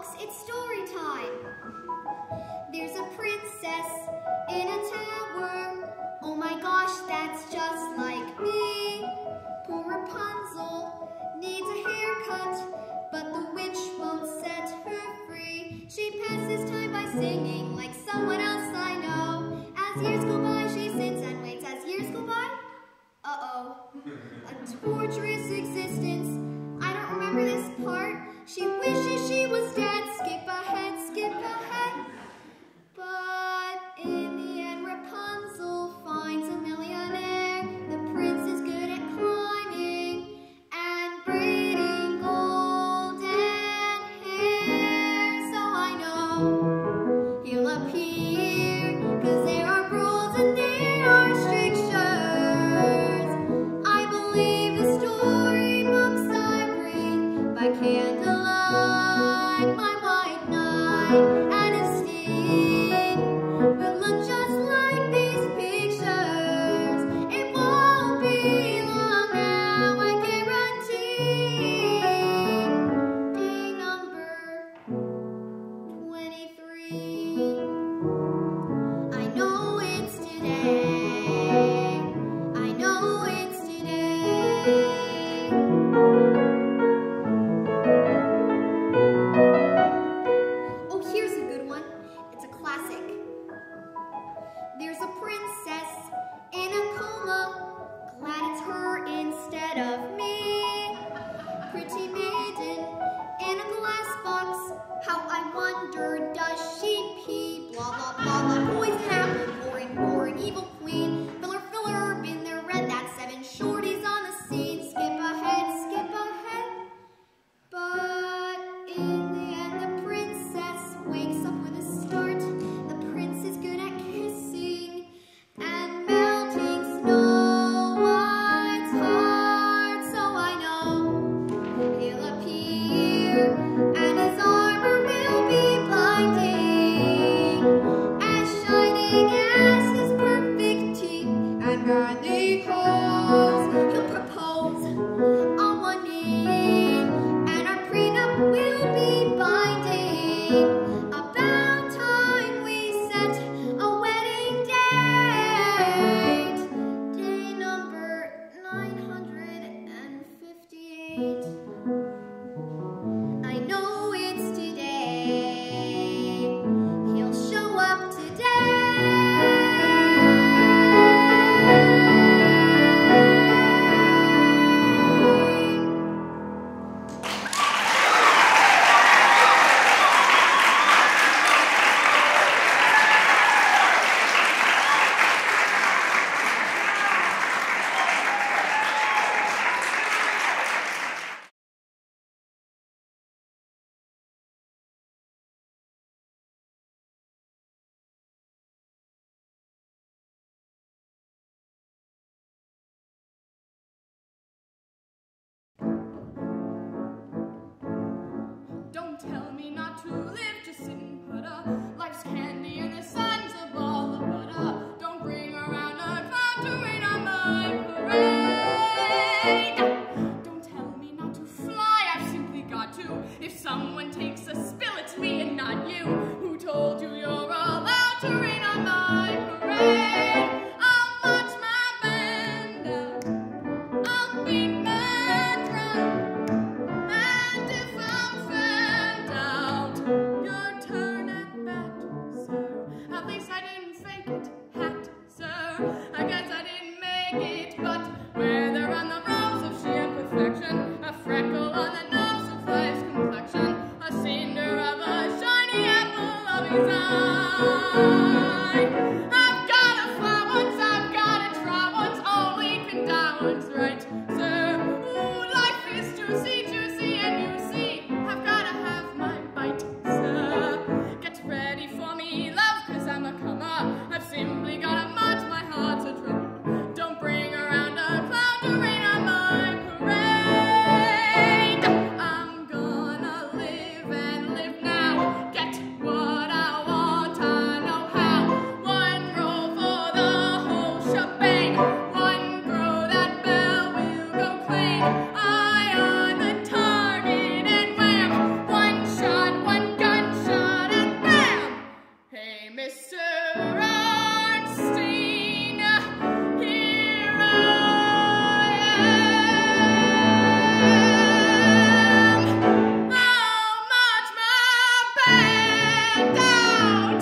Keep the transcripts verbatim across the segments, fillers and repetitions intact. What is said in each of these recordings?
books, it's story time. There's a princess in a tower. Oh my gosh, that's just like me. Poor Rapunzel needs a haircut, but the witch won't set her free. She passes time by singing like someone else I know. As years go by, she sits and waits as years go by. Uh-oh. A torturous existence. I don't remember this part. She wishes she was dead. Skip ahead, skip ahead. But in the end, Rapunzel finds a millionaire. The prince is good at climbing and braiding golden hair. So I know he'll appear, 'cause there are rules and there are strictures. I believe the storybooks I read by candlelight, my white knight, and his steed will look just like these pictures. It won't be long now, I guarantee. Day number twenty-three. I know it's today. I know it's today. Oh, here's a good one. It's a classic. There's a princess in a coma. Glad it's her instead of me. Pretty maiden in a glass box. How I wonder, does she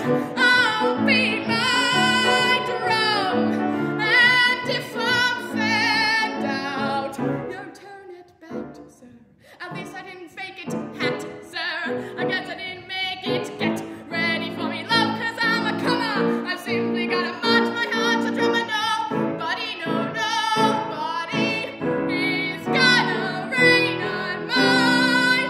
I'll beat my drum. And if I'm found out, you'll turn it back, sir. At least I didn't fake it, hat, sir. I guess I didn't make it. Get ready for me, love, cause I'm a comer. I've simply gotta march my heart to drum. Nobody, no, nobody is gonna rain on my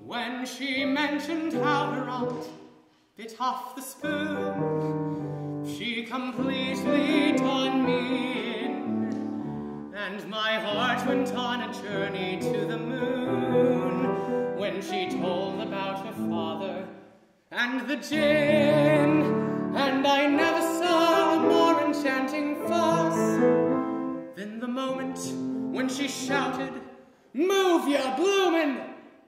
When she mentioned how her aunt bit off the spoon, she completely done me in, and my heart went on a journey to the moon. When she told about her father and the gin, and I never saw a more enchanting farce than the moment when she shouted, "Move, ya bloomin'!"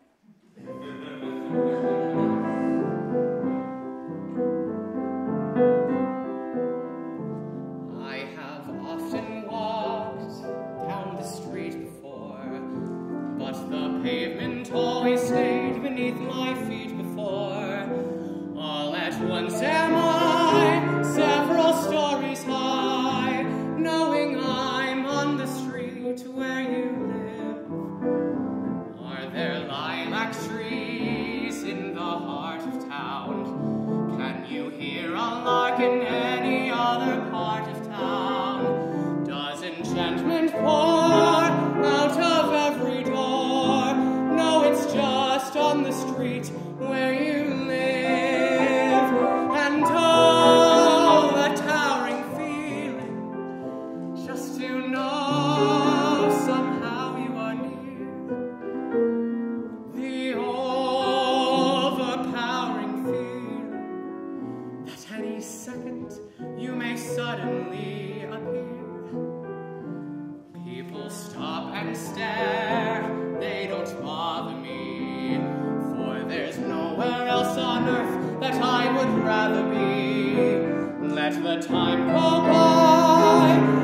I have often walked down the street before, but the pavement always stayed beneath my feet before. All at once am I several stories high, knowing I'm on the street where you live. Are there lilac trees in the heart of town? Can you hear a lark in any other part of town? Does enchantment pour out of every door? No, it's just on the street where you live. And oh, that towering feeling, just to know somehow you are near. The overpowering feeling that any second you may suddenly appear. People stop and stare, they don't bother me, for there's nowhere else on earth that I would rather be. Let the time go by,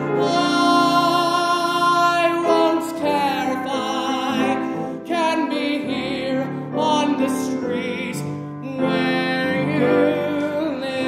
I won't care if I can be here on the street where you live.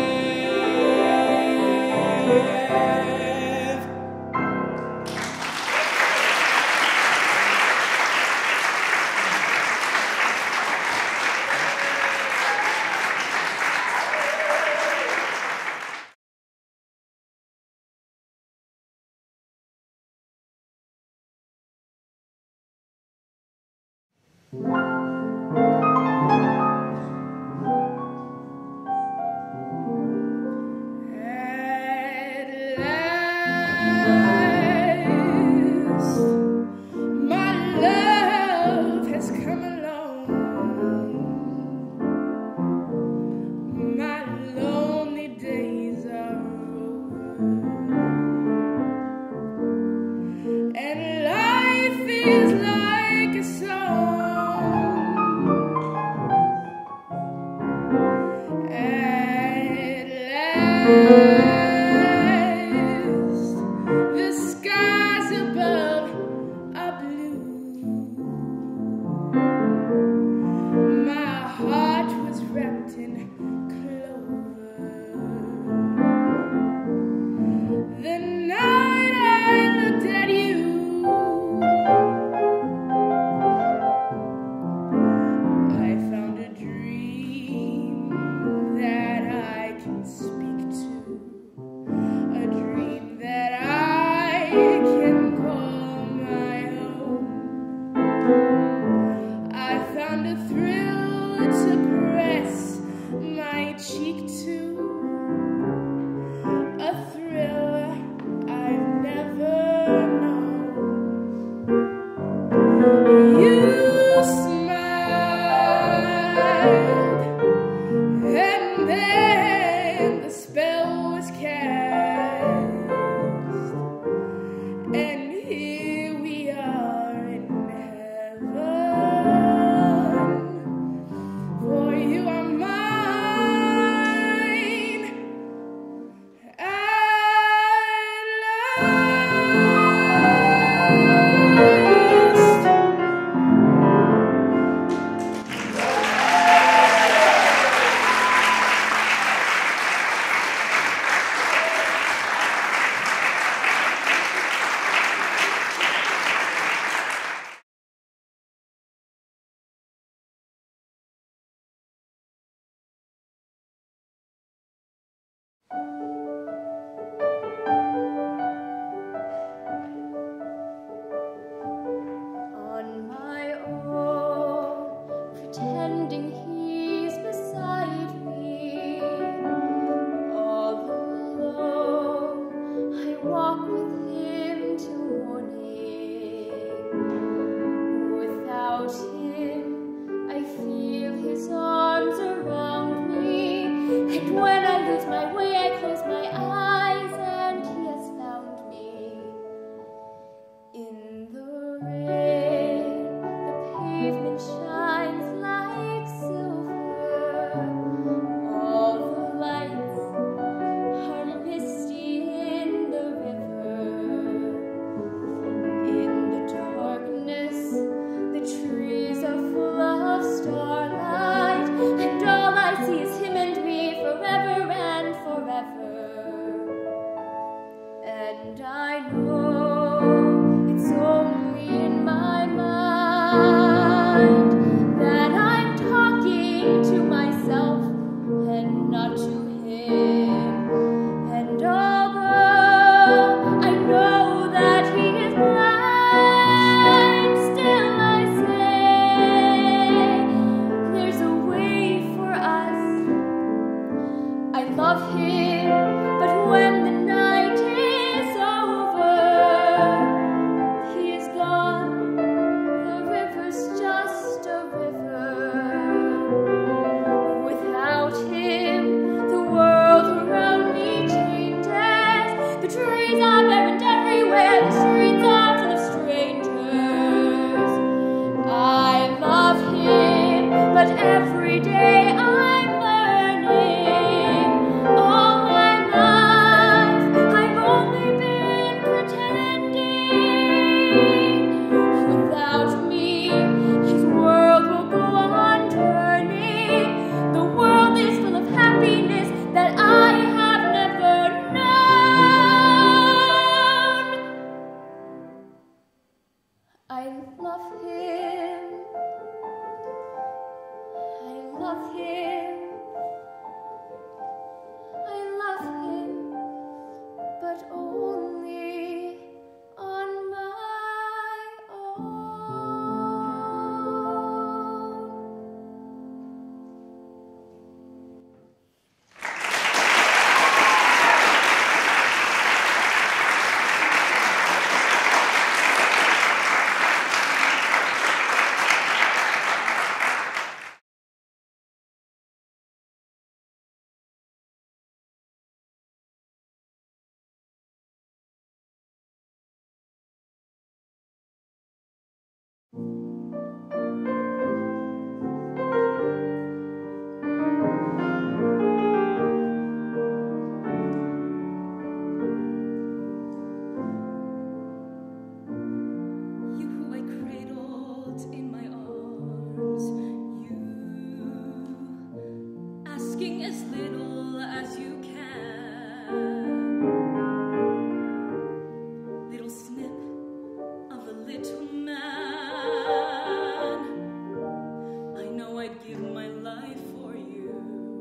On my own, pretend but every day I'm learning. All my life I've only been pretending. Without me, his world will go on turning. The world is full of happiness that I have never known. I love him. I love him. I love him, but only on my own. You who I cradled in my arms, you asking as little as you can. Little snip of a little man. I know I'd give my life for you.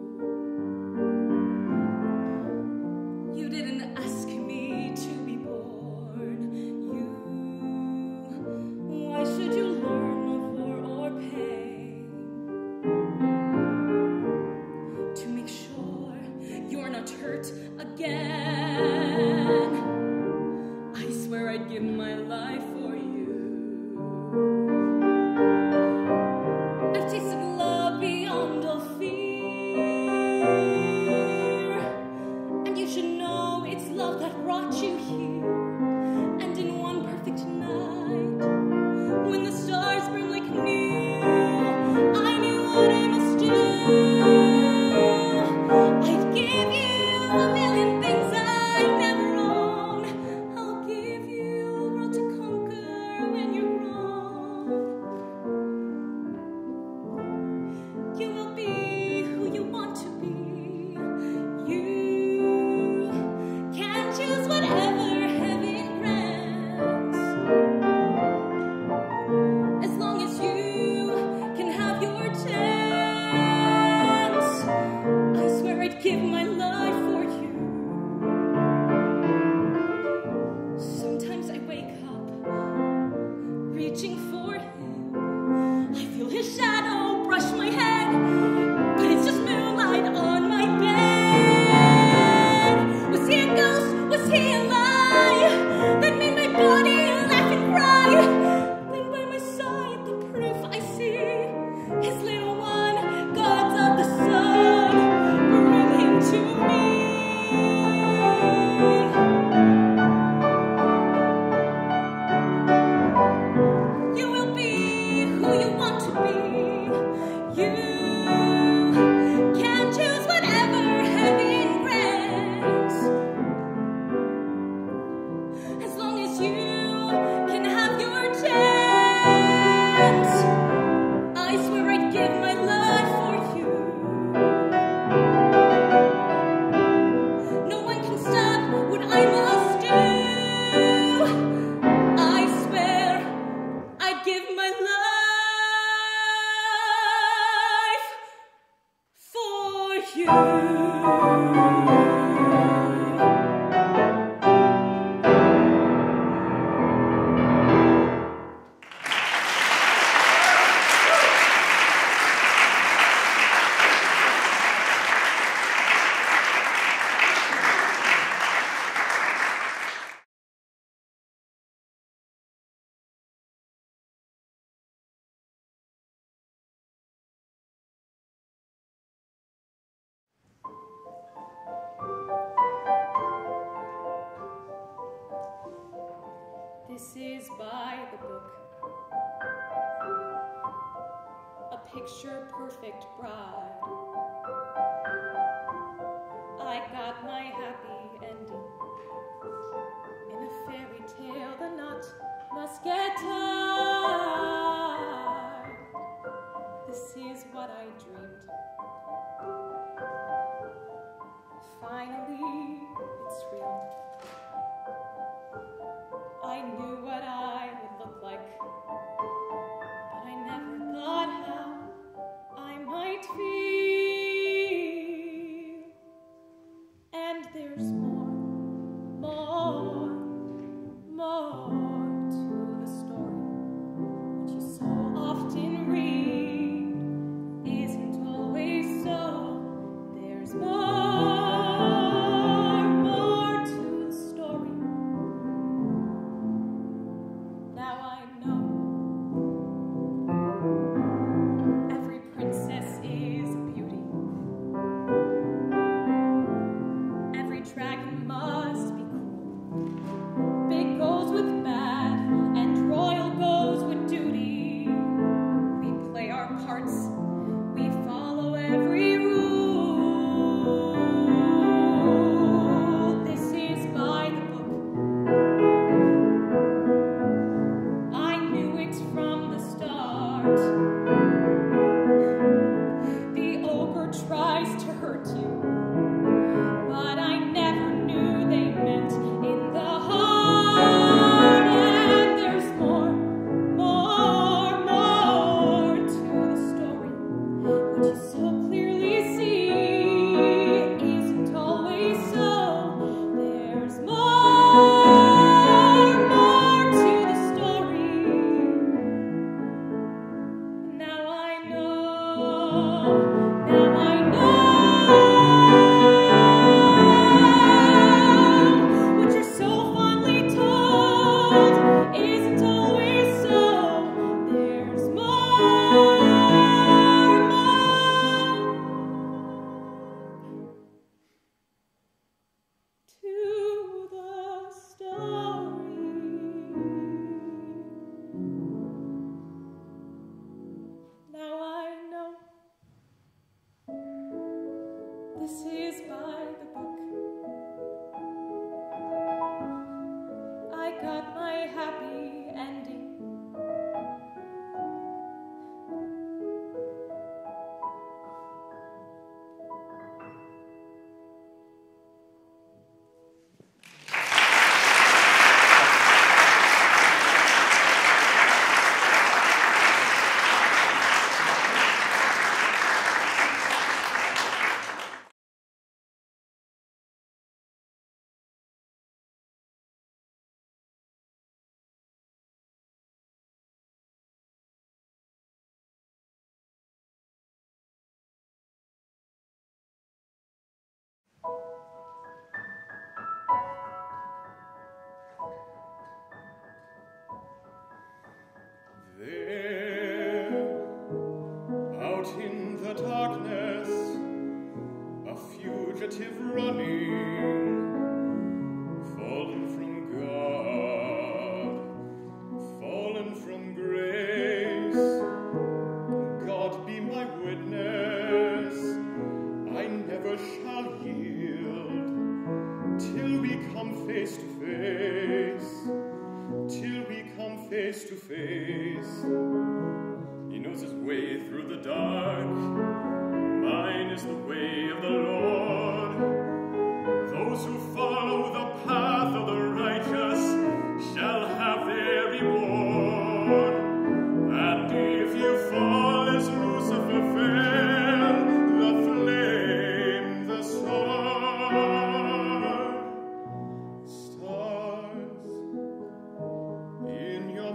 You didn't ask me to be born. You, why should you learn of war or pain? To make sure you're not hurt again. I swear I'd give my life for you. I've tasted love beyond all fear, and you should know it's love that brought you here. And in one perfect night, when the stars burn like new, I knew what I must do. I'd give you a million things I never own. I'll give you a world to conquer when you're wrong. You will be who you want to be. You can choose whatever heaven grants. As long as you can have your chance, I swear I'd give my life for you. Sometimes I wake up reaching for him. I feel his shadow brush my head, but it's just moonlight on my bed. Was he a ghost? Was he a lie that made my body laugh and cry? Then by my side, the proof I see, his little one, gods of the sun, bring him to me. You will be who you want to be. You can choose whatever heaven grants. As long as you can have your chance, I swear I'd give my life for you. No one can stop what I must do. I swear I'd give my life for you. This is by the book. A picture-perfect bride. I got my happy ending. In a fairy tale, the knot must get tied. This is what I dreamed. Finally, it's real. I knew what I would look like, but I never thought how I might feel. And there's more, more, more to the story. What you so often read isn't always so. There's more, more to the story. Now I know every princess is a beauty. Every dragon must be cruel. Big goes with bad, and royal goes with duty. We play our parts, we follow every rule. This is by the book. I knew it from the start. The ogre tries to hurt you, but I never knew they meant in the heart. And there's more, more, more to the story. What you so clearly see isn't always so. There's more, more to the story. Now I know, now I know. What you're so fondly told isn't always so. There's more, more to the story. Now I know this is by the book. I got my happy ending. There, out in the darkness, a fugitive running, fallen from God, fallen from grace. God be my witness, I never shall yield till we come face to face. Till we come face to face. He knows his way through the dark. Mine is the way of the Lord. Those who follow the path of the righteous shall have their reward. And if you fall as Lucifer fell, the flame, the sword, stars in your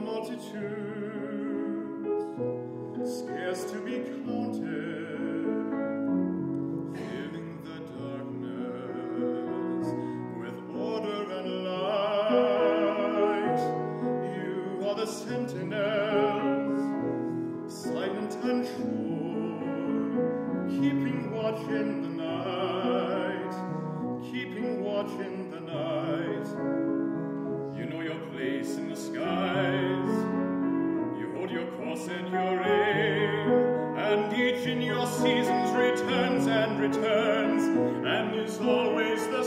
multitudes, scarce to be counted, filling the darkness with order and light. You are the sentinels, silent and true, keeping watch in the night, keeping watch in the night. You know your place in the skies. You hold your course and your aim, and seasons returns and returns, and is always the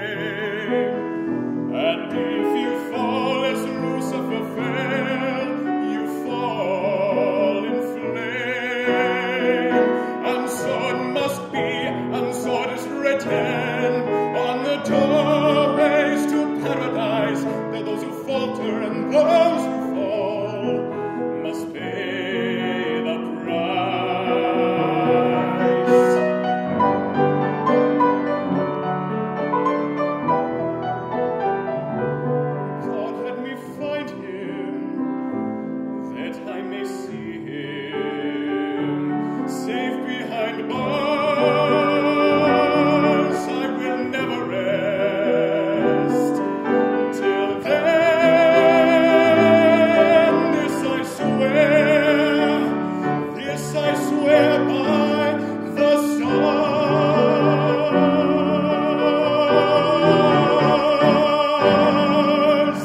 same. And if you fall as Lucifer fell, you fall in flame. And so it must be, and so it is written on the doorways to paradise, that those who falter and those who fall must pay the price. God had me find him, that I may see him safe behind bars. I will never rest till then. This I swear, this I swear by the stars.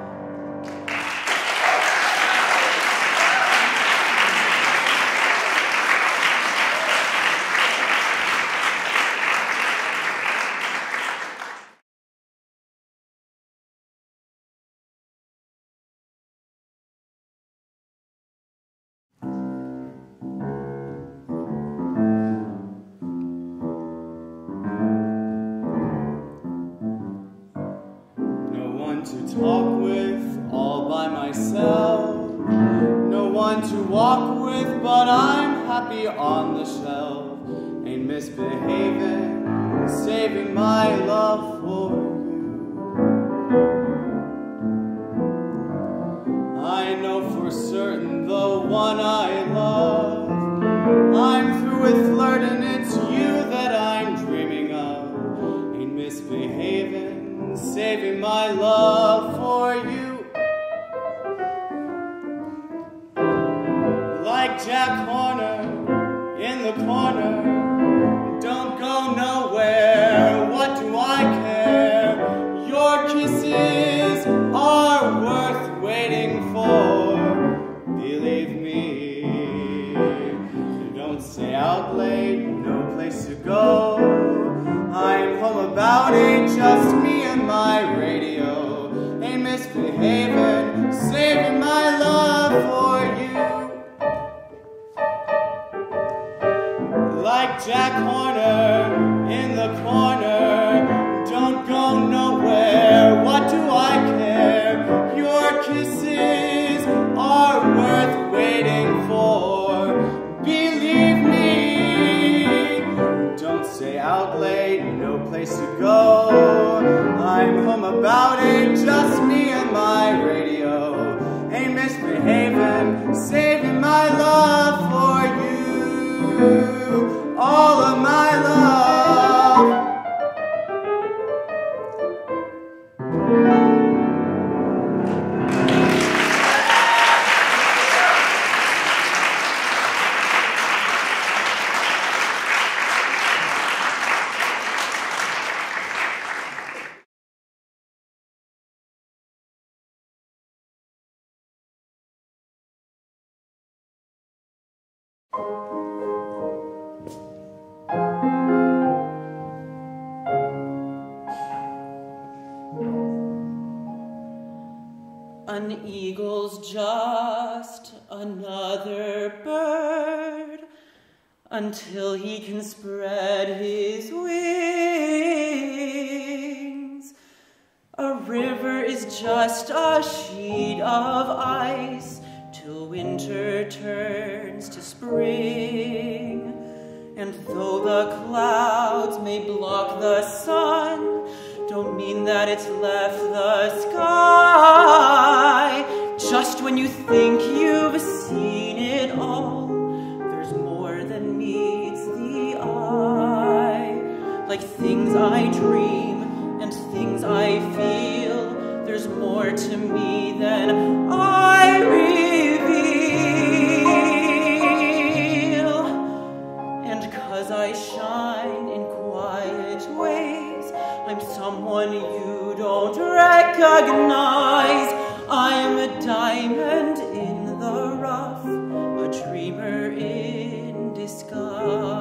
No one to talk with, all by myself. No one to walk with, but I'm happy on the shelf. Ain't misbehaving, saving my love for you. I know for certain the one I love. I'm through with flirting, it's you that I'm dreaming of. Ain't misbehaving, saving my love for you. Like Jack Horner in the corner, don't go nowhere, what do I care? Your kisses are worth waiting for, believe me. Don't stay out late, no place to go. I'm home about eight, just me and my radio. Ain't misbehaving, saving my love for you. Like Jack Horner in the corner, don't go nowhere, what do I care? Your kisses are worth waiting for, believe me. Don't stay out late, no place to go. I'm home about eight, just me and my radio. Ain't misbehaving, saving my love for you, all of my love. An eagle's just another bird until he can spread his wings. A river is just a sheet of ice till winter turns to spring. And though the clouds may block the sun, don't mean that it's left the sky. Just when you think you've seen it all, there's more than meets the eye. Like things I dream and things I feel, there's more to me than I reveal. And 'cause I shine in quiet ways, I'm someone you don't recognize. I'm a diamond in the rough, a dreamer in disguise.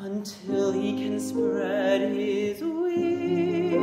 until he can spread his wings.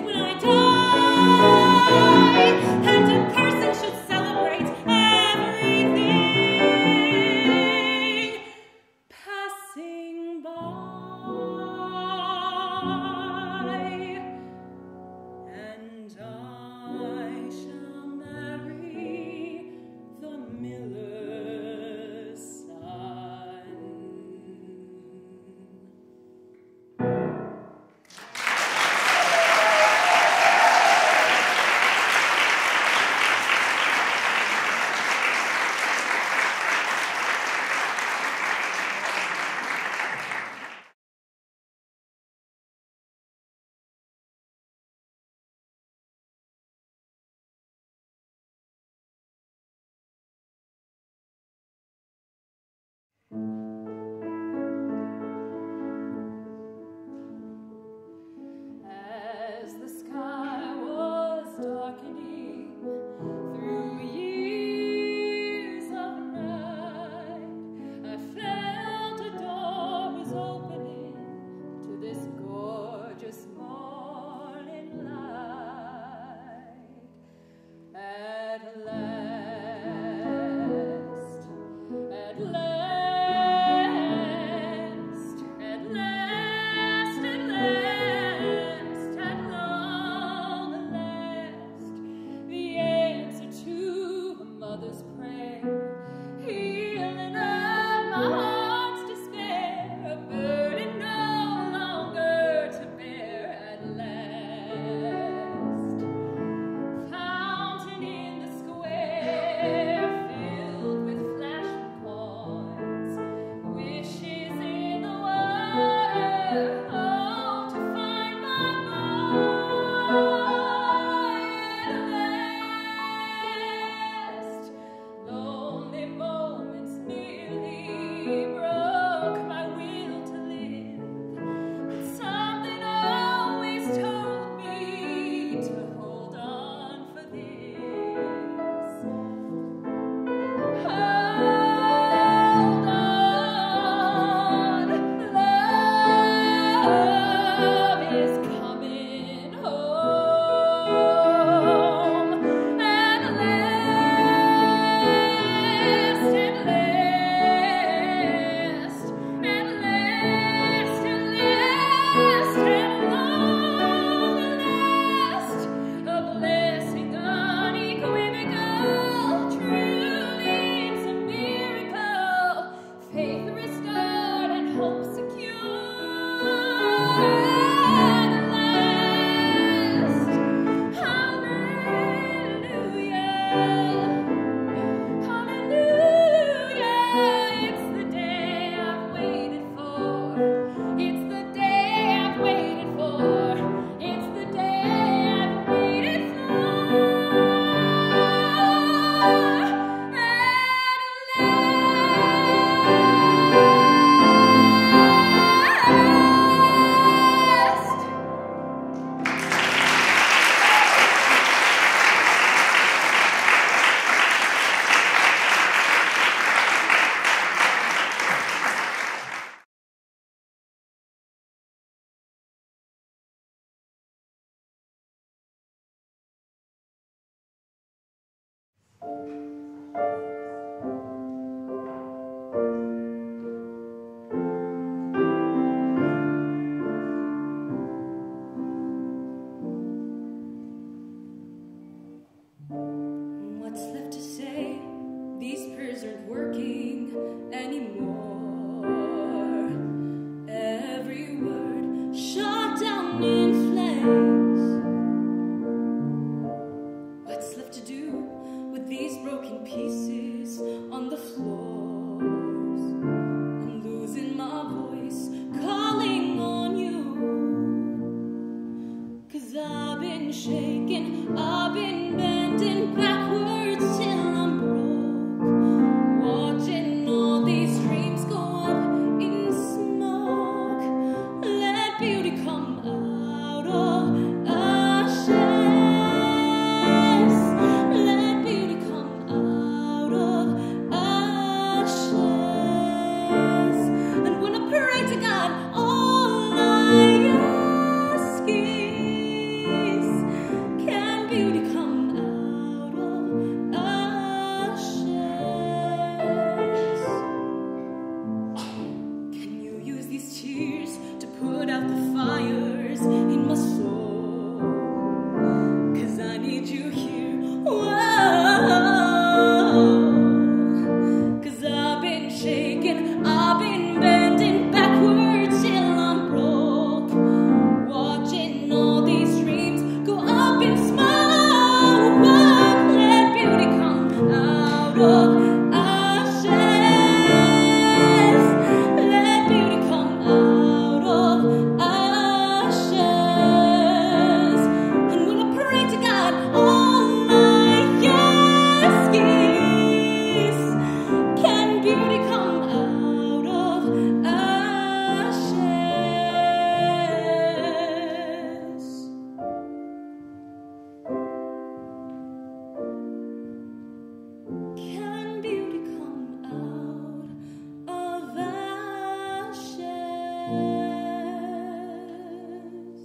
And a person should celebrate every working anymore. Every word shot down in flames. What's left to do with these broken pieces on the floors? I'm losing my voice, calling on you. 'Cause I've been shaking, I've been bending backwards till I'm broke, watching all these dreams go up in smoke. Let beauty come out of ashes. Let beauty come out of ashes. And when I pray to God, all I ask is, can beauty come out of ashes? Can you use these tears to put out the fires in my soul? 'Cause I need you here. Whoa. 'Cause I've been shaking, I've been bending backwards till I'm broke, watching all these dreams go up in smoke. Let beauty come out of ashes. Let beauty come out of ashes. And when I pray to God, all I ask is, can beauty come out of ashes? Can beauty come out of ashes?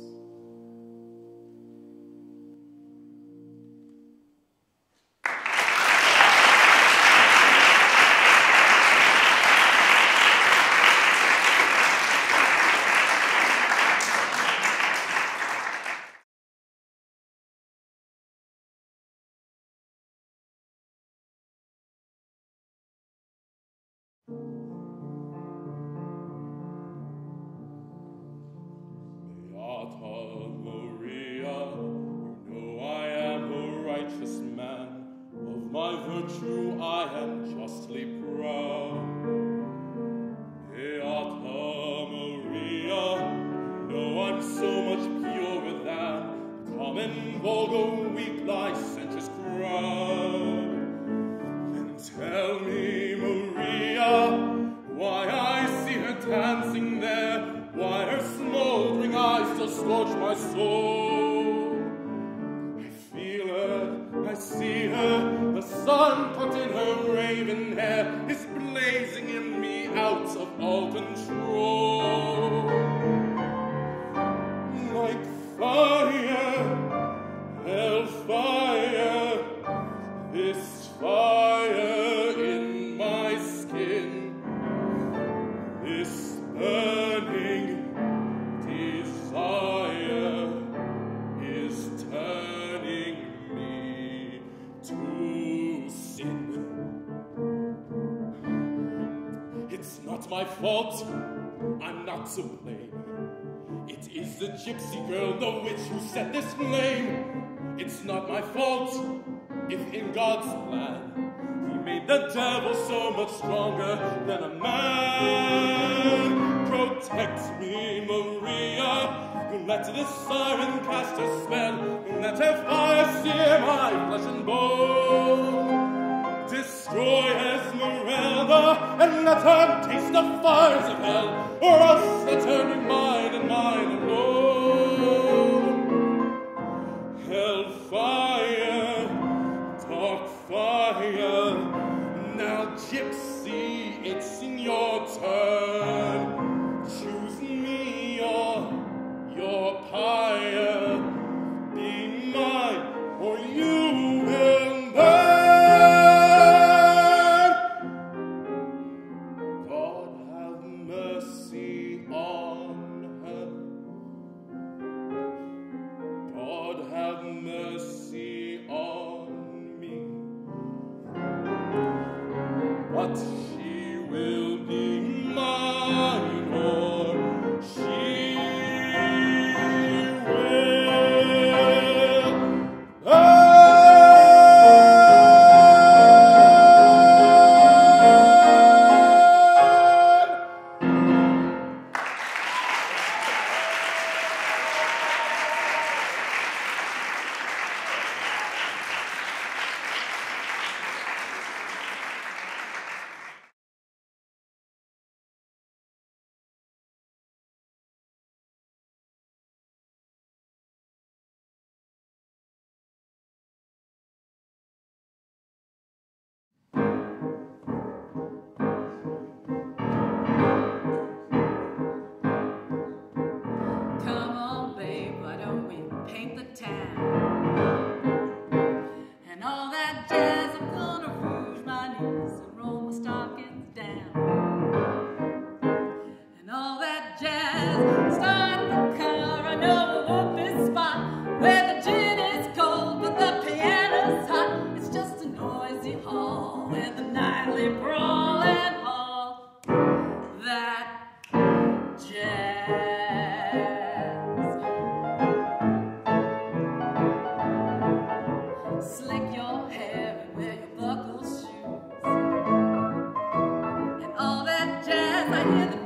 Beata Maria, you know I am a righteous man. Of my virtue I am justly proud. Beata Maria, you know I'm so much purer than common, vulgar, weak, licentious crowd. Then tell me, Maria, why I see her dancing there, why her smoldering eyes still scorch my soul. I feel her, I see her, the sun put in her raven hair is blazing in me out of all control. Like fire, hellfire, this fire in my skin, this burning desire is turning me to sin. It's not my fault, I'm not to blame. It is the gypsy girl, the witch who set this flame. It's not my fault if in God's plan he made the devil so much stronger than a man. Protect me, Maria. Let this siren cast her spell. Let her fire sear my flesh and bone. Destroy Esmeralda and let her taste the fires of hell, or else let her be mine and mine alone. Hellfire, dark fire, now gypsy, it's in your turn. Choose me, your, your pyre, be mine, or you will burn. God have mercy on her. God have mercy on me. But hear the